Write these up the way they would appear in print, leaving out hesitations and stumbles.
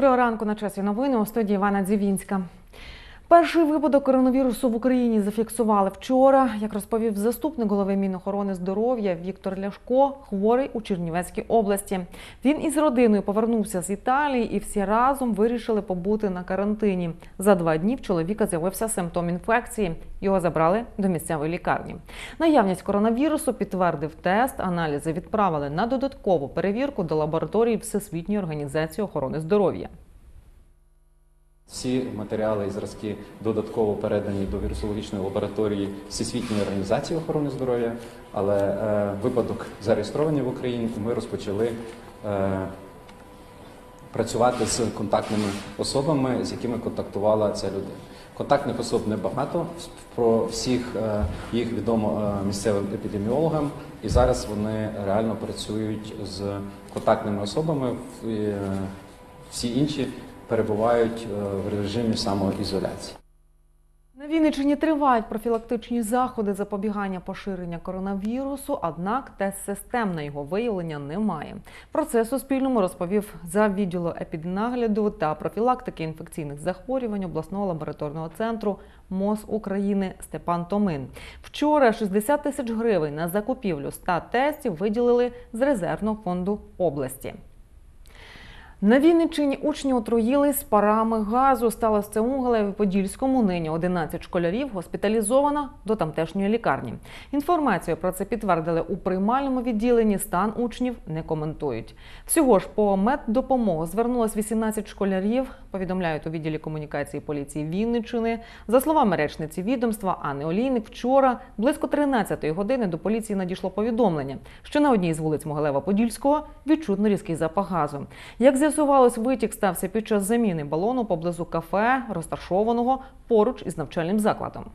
Доброго ранку, на часі новини, у студії Івана Дзівінська. Перший випадок коронавірусу в Україні зафіксували вчора. Як розповів заступник голови Мінохорони здоров'я Віктор Ляшко, хворий у Чернівецькій області. Він із родиною повернувся з Італії і всі разом вирішили побути на карантині. За 2 дні в чоловіка з'явився симптом інфекції. Його забрали до місцевої лікарні. Наявність коронавірусу підтвердив тест, аналізи відправили на додаткову перевірку до лабораторії Всесвітньої організації охорони здоров'я. Всі матеріали і зразки додатково передані до вірусологічної лабораторії Всесвітньої організації охорони здоров'я, але випадок зареєстрований в Україні, і ми розпочали працювати з контактними особами, з якими контактувала ця людина. Контактних особ небагато, про всіх їх відомо місцевим епідеміологам, і зараз вони реально працюють з контактними особами, всі інші перебувають в режимі самоізоляції. На Вінниччині тривають профілактичні заходи запобігання поширення коронавірусу, однак тест-систем на його виявлення немає. Про це Суспільному розповів зав. Відділу епіднагляду та профілактики інфекційних захворювань обласного лабораторного центру МОЗ України Степан Томин. Вчора 60 тисяч гривень на закупівлю 100 тестів виділили з резервного фонду області. На Вінниччині учні отруїлись парами газу. Сталося це у Галеві-Подільському. Нині 11 школярів госпіталізовано до тамтешньої лікарні. Інформацію про це підтвердили у приймальному відділенні, стан учнів не коментують. Всього ж по меддопомогу звернулось 18 школярів, повідомляють у відділі комунікації поліції Вінниччини. За словами речниці відомства Анни Олійник, вчора близько 13-ї години до поліції надійшло повідомлення, що на одній з вулиць Могилева-Подільського відчутно різкий запах газу. Як з'ясувалось, витік стався під час заміни балону поблизу кафе, розташованого поруч із навчальним закладом.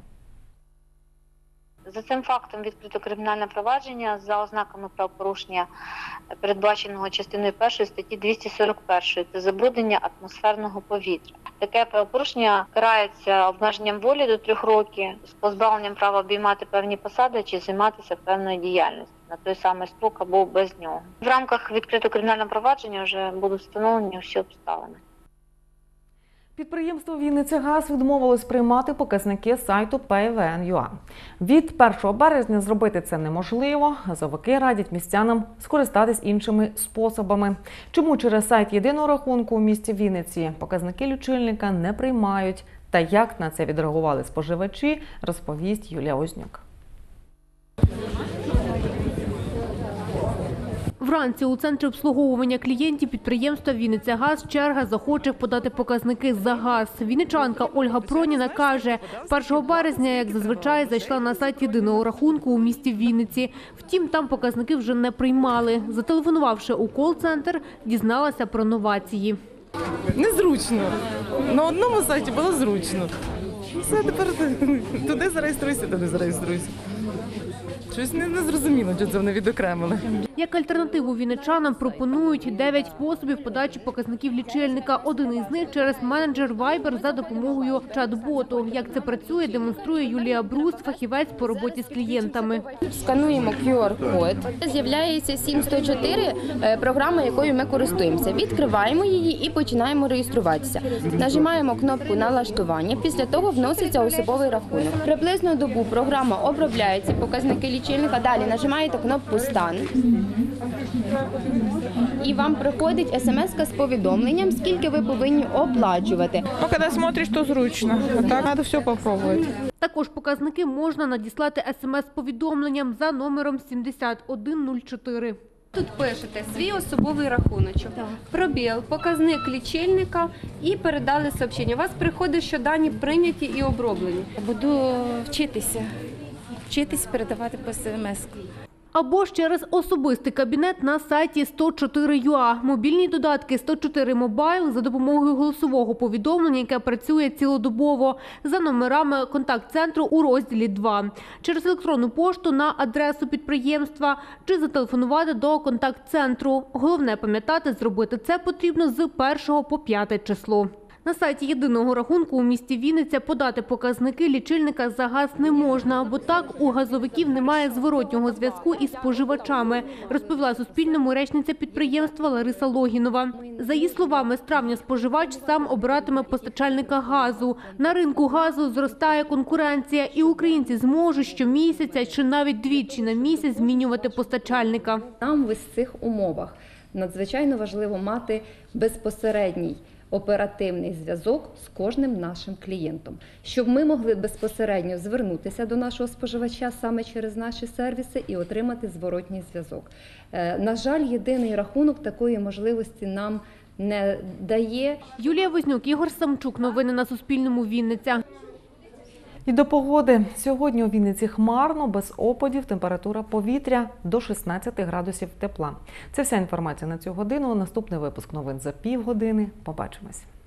За цим фактом відкрито кримінальне провадження за ознаками правопорушення, передбаченого частиною 1 статті 241 – це забруднення атмосферного повітря. Таке правопорушення карається обмеженням волі до 3 років, з позбавленням права обіймати певні посади чи займатися певною діяльністю на той самий строк або без нього. В рамках відкритого кримінального провадження вже будуть встановлені всі обставини. Підприємство «Вінницягаз» відмовилось приймати показники сайту payvn.ua. Від 1 березня зробити це неможливо. Газовики радять містянам скористатись іншими способами. Чому через сайт єдиного рахунку у місті Вінниці показники лічильника не приймають та як на це відреагували споживачі, розповість Юлія Ознюк. Вранці у центрі обслуговування клієнтів підприємства «Вінницягаз» черга захочих подати показники за газ. Вінничанка Ольга Проніна каже, 1 березня, як зазвичай, зайшла на сайт єдиного рахунку у місті Вінниці. Втім, там показники вже не приймали. Зателефонувавши у кол-центр, дізналася про новації. Незручно. На одному сайті було зручно. Все, тепер туди зареєструйся, туди зареєструйся. Щось не зрозуміло, що це вони відокремили. Як альтернативу вінничанам пропонують 9 способів подачі показників лічильника. Один із них через менеджер Viber за допомогою чат-боту. Як це працює, демонструє Юлія Брус, фахівець по роботі з клієнтами. Скануємо QR-код. З'являється 7104 програма, якою ми користуємося. Відкриваємо її і починаємо реєструватися. Нажимаємо кнопку налаштування, після того вноситься особовий рахунок. Приблизно добу програма обробляє ці показники лічильника. Далі нажимаєте кнопку «Стан». І вам приходить смс-ка з повідомленням, скільки ви повинні оплачувати. Ну, коли смотриш, то зручно. А так треба все спробувати. Також показники можна надіслати смс-повідомленням за номером 7104. Тут пишете свій особовий рахуночок, пробіл, показник лічильника і передали сообщення. У вас приходить, що дані прийняті і оброблені. Буду вчитись передавати по смс. Або ж через особистий кабінет на сайті 104.ua. Мобільні додатки 104 Mobile за допомогою голосового повідомлення, яке працює цілодобово, за номерами контакт-центру у розділі 2. Через електронну пошту на адресу підприємства чи зателефонувати до контакт-центру. Головне пам'ятати, зробити це потрібно з 1 по 5 число. На сайті єдиного рахунку у місті Вінниця подати показники лічильника за газ не можна, бо так у газовиків немає зворотнього зв'язку із споживачами, розповіла Суспільному речниця підприємства Лариса Логінова. За її словами, з травня споживач сам обиратиме постачальника газу. На ринку газу зростає конкуренція, і українці зможуть щомісяця чи навіть двічі на місяць змінювати постачальника. Нам в цих умовах надзвичайно важливо мати безпосередній оперативний зв'язок з кожним нашим клієнтом, щоб ми могли безпосередньо звернутися до нашого споживача саме через наші сервіси і отримати зворотній зв'язок. На жаль, єдиний рахунок такої можливості нам не дає. Юлія Вознюк, Ігор Самчук. Новини на Суспільному. Вінниця. І до погоди. Сьогодні у Вінниці хмарно, без опадів, температура повітря до 16 градусів тепла. Це вся інформація на цю годину. Наступний випуск новин за півгодини. Побачимось.